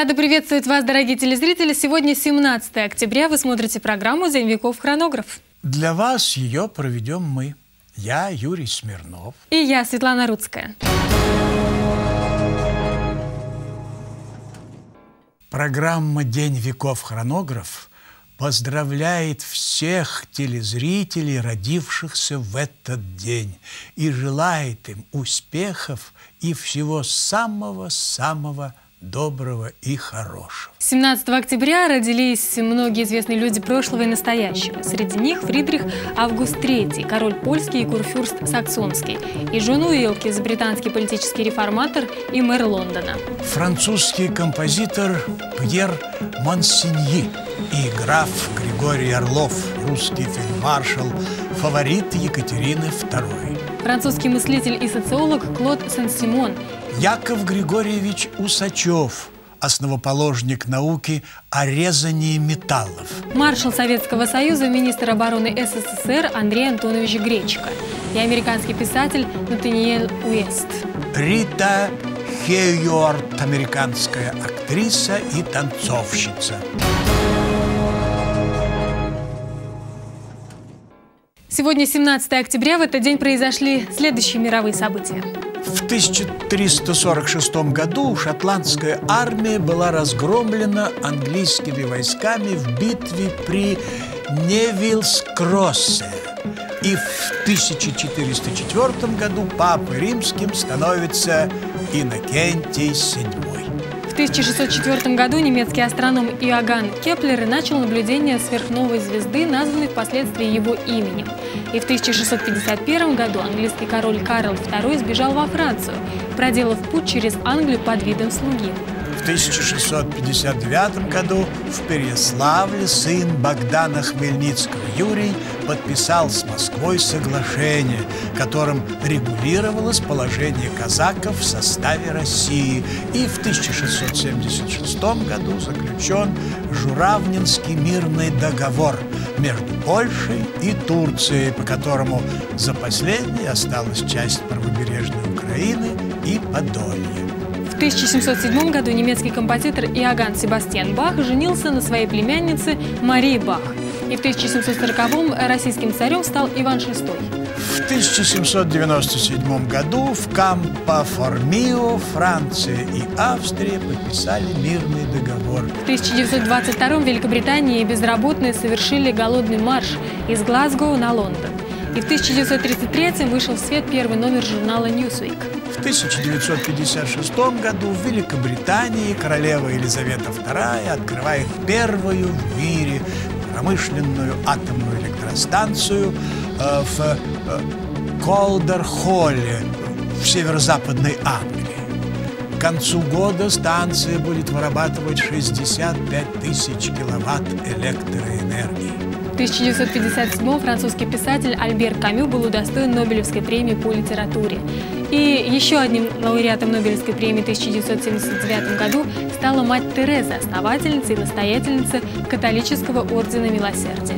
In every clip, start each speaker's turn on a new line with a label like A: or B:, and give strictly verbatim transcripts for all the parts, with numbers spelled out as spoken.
A: Рада приветствовать вас, дорогие телезрители. Сегодня семнадцатое октября. Вы смотрите программу «День веков. Хронограф».
B: Для вас ее проведем мы. Я Юрий Смирнов.
A: И я, Светлана Рудская.
B: Программа «День веков. Хронограф» поздравляет всех телезрителей, родившихся в этот день, и желает им успехов и всего самого-самого доброго и хорошего.
A: семнадцатого октября родились многие известные люди прошлого и настоящего. Среди них Фридрих Август третий, король польский и курфюрст саксонский, и Джон Уилкис, британский политический реформатор и мэр Лондона.
B: Французский композитор Пьер Монсеньи и граф Григорий Орлов, русский фельдмаршал, фаворит Екатерины второй.
A: Французский мыслитель и социолог Клод Сен-Симон.
B: Яков Григорьевич Усачев, основоположник науки о резании металлов.
A: Маршал Советского Союза, министр обороны СССР Андрей Антонович Гречко и американский писатель Натаниэль Уэст.
B: Рита Хейворт, американская актриса и танцовщица.
A: Сегодня семнадцатое октября. В этот день произошли следующие мировые события.
B: В тысяча триста сорок шестом году шотландская армия была разгромлена английскими войсками в битве при Невиллс-Кроссе. И в тысяча четыреста четвёртом году папой римским становится Иннокентий седьмой.
A: В тысяча шестьсот четвёртом году немецкий астроном Иоганн Кеплер начал наблюдение сверхновой звезды, названной впоследствии его именем. И в тысяча шестьсот пятьдесят первом году английский король Карл второй сбежал во Францию, проделав путь через Англию под видом слуги.
B: В тысяча шестьсот пятьдесят девятом году в Переяславле сын Богдана Хмельницкого Юрий подписал с Москвой соглашение, которым регулировалось положение казаков в составе России. И в тысяча шестьсот семьдесят шестом году заключен Журавнинский мирный договор между Польшей и Турцией, по которому за последней осталась часть правобережной Украины и Подолья.
A: В тысяча семьсот седьмом году немецкий композитор Иоганн Себастьян Бах женился на своей племяннице Марии Бах. И в тысяча семьсот сороковом российским царем стал Иван шестой.
B: В тысяча семьсот девяносто седьмом году в Кампо-Формио Франция и Австрия подписали мирный договор.
A: В тысяча девятьсот двадцать втором в Великобритании безработные совершили голодный марш из Глазго на Лондон. И в тысяча девятьсот тридцать третьем вышел в свет первый номер журнала Newsweek.
B: В тысяча девятьсот пятьдесят шестом году в Великобритании королева Елизавета вторая открывает первую в мире промышленную атомную электростанцию э, в э, Колдер-Холле в северо-западной Англии. К концу года станция будет вырабатывать шестьдесят пять тысяч киловатт электроэнергии.
A: В тысяча девятьсот пятьдесят седьмом французский писатель Альбер Камю был удостоен Нобелевской премии по литературе. И еще одним лауреатом Нобелевской премии в тысяча девятьсот семьдесят девятом году стала мать Тереза, основательница и настоятельница католического ордена Милосердия.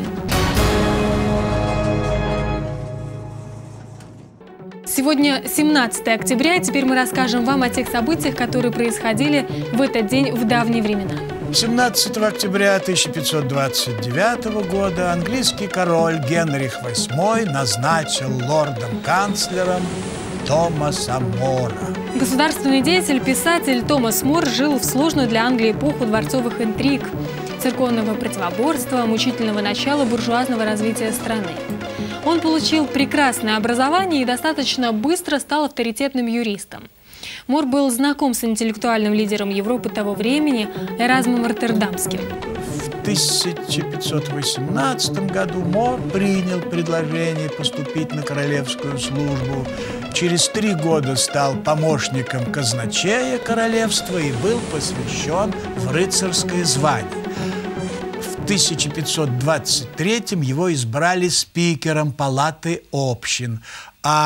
A: Сегодня семнадцатое октября, и теперь мы расскажем вам о тех событиях, которые происходили в этот день в давние времена.
B: семнадцатого октября тысяча пятьсот двадцать девятого года английский король Генрих восьмой назначил лордом-канцлером Томаса Мора.
A: Государственный деятель, писатель Томас Мор жил в сложную для Англии эпоху дворцовых интриг, церковного противоборства, мучительного начала буржуазного развития страны. Он получил прекрасное образование и достаточно быстро стал авторитетным юристом. Мор был знаком с интеллектуальным лидером Европы того времени Эразмом Роттердамским.
B: В тысяча пятьсот восемнадцатом году Мор принял предложение поступить на королевскую службу. Через три года стал помощником казначея королевства и был посвящен в рыцарское звание. В тысяча пятьсот двадцать третьем его избрали спикером палаты общин, а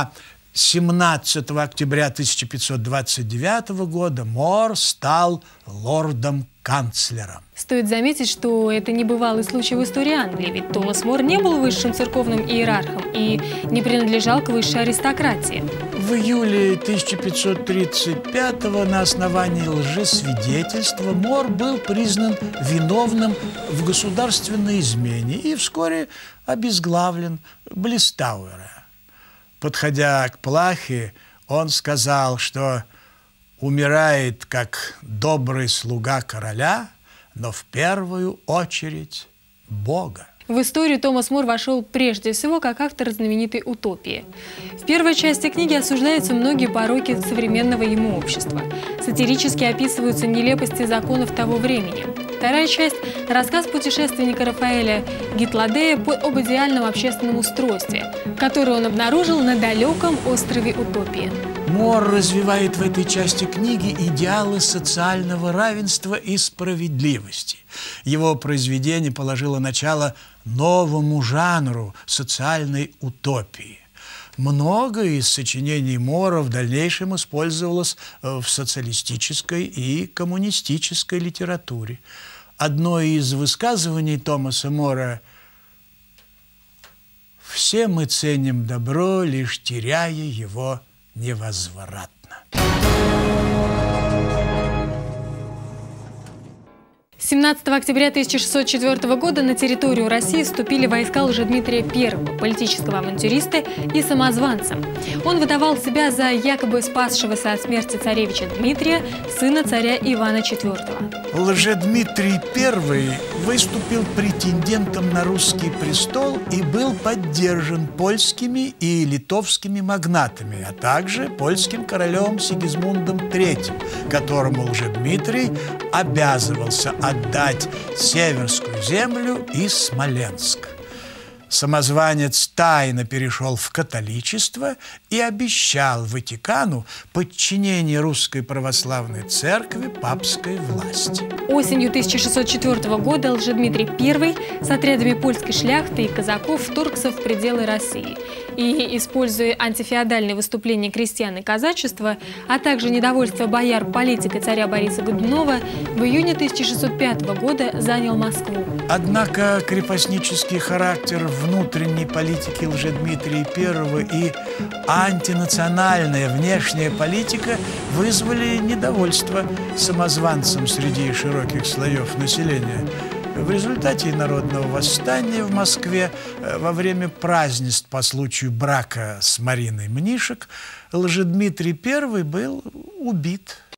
B: семнадцатого октября тысяча пятьсот двадцать девятого года Мор стал лордом-канцлером.
A: Стоит заметить, что это небывалый случай в истории Англии, ведь Томас Мор не был высшим церковным иерархом и не принадлежал к высшей аристократии.
B: В июле тысяча пятьсот тридцать пятого на основании лжесвидетельства Мор был признан виновным в государственной измене и вскоре обезглавлен близ Тауэра. Подходя к плахе, он сказал, что умирает как добрый слуга короля, но в первую очередь Бога.
A: В историю Томас Мор вошел прежде всего как автор знаменитой «Утопии». В первой части книги осуждаются многие пороки современного ему общества. Сатирически описываются нелепости законов того времени. Вторая часть – рассказ путешественника Рафаэля Гитладея об идеальном общественном устройстве, которое он обнаружил на далеком острове Утопии.
B: Мор развивает в этой части книги идеалы социального равенства и справедливости. Его произведение положило начало новому жанру социальной утопии. Многое из сочинений Мора в дальнейшем использовалось в социалистической и коммунистической литературе. Одно из высказываний Томаса Мора: «Все мы ценим добро, лишь теряя его невозвратно».
A: семнадцатого октября тысяча шестьсот четвёртого года на территорию России вступили войска Лжедмитрия Первого, политического авантюриста и самозванца. Он выдавал себя за якобы спасшегося от смерти царевича Дмитрия, сына царя Ивана Четвёртого.
B: Лжедмитрий Первый выступил претендентом на русский престол и был поддержан польскими и литовскими магнатами, а также польским королем Сигизмундом Третьим, которому Лжедмитрий обязывался отдать Северскую землю и Смоленск. Самозванец тайно перешел в католичество и обещал Ватикану подчинение русской православной церкви папской власти.
A: Осенью тысяча шестьсот четвёртого года Лжедмитрий Первый с отрядами польской шляхты и казаков вторгся в пределы России. И, используя антифеодальные выступления крестьян и казачества, а также недовольство бояр политикой царя Бориса Годунова, в июне тысяча шестьсот пятого года занял Москву.
B: Однако крепостнический характер внутренней политики Лжедмитрия Первого и антинациональная внешняя политика вызвали недовольство самозванцем среди широких слоев населения. В результате народного восстания в Москве во время празднеств по случаю брака с Мариной Мнишек Лжедмитрий Первый был убит.